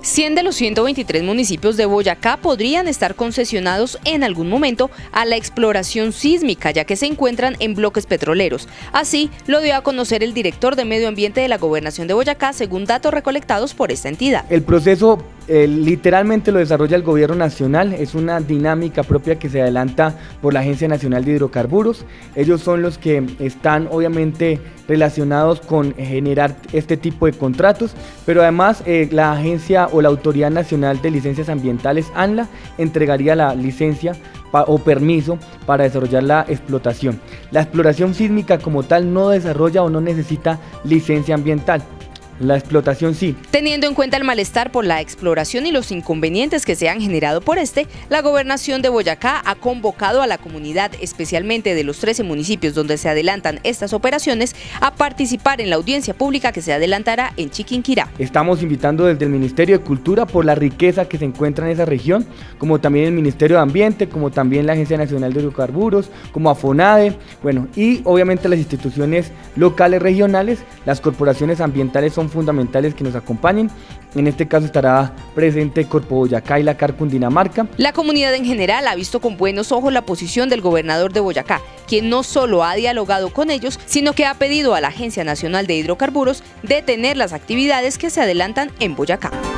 100 de los 123 municipios de Boyacá podrían estar concesionados en algún momento a la exploración sísmica, ya que se encuentran en bloques petroleros. Así lo dio a conocer el director de Medio Ambiente de la Gobernación de Boyacá, según datos recolectados por esta entidad. El proceso literalmente lo desarrolla el Gobierno Nacional, es una dinámica propia que se adelanta por la Agencia Nacional de Hidrocarburos. Ellos son los que están obviamente relacionados con generar este tipo de contratos, pero además la agencia o la Autoridad Nacional de Licencias Ambientales, ANLA, entregaría la licencia o permiso para desarrollar la explotación. La exploración sísmica como tal no desarrolla o no necesita licencia ambiental. La explotación sí. Teniendo en cuenta el malestar por la exploración y los inconvenientes que se han generado por la Gobernación de Boyacá ha convocado a la comunidad, especialmente de los 13 municipios donde se adelantan estas operaciones, a participar en la audiencia pública que se adelantará en Chiquinquirá. Estamos invitando desde el Ministerio de Cultura por la riqueza que se encuentra en esa región, como también el Ministerio de Ambiente, como también la Agencia Nacional de Hidrocarburos, como AFONADE, bueno, y obviamente las instituciones locales, regionales, las corporaciones ambientales son fundamentales que nos acompañen. En este caso estará presente Corpo Boyacá y la CAR Cundinamarca. La comunidad en general ha visto con buenos ojos la posición del gobernador de Boyacá, quien no solo ha dialogado con ellos, sino que ha pedido a la Agencia Nacional de Hidrocarburos detener las actividades que se adelantan en Boyacá.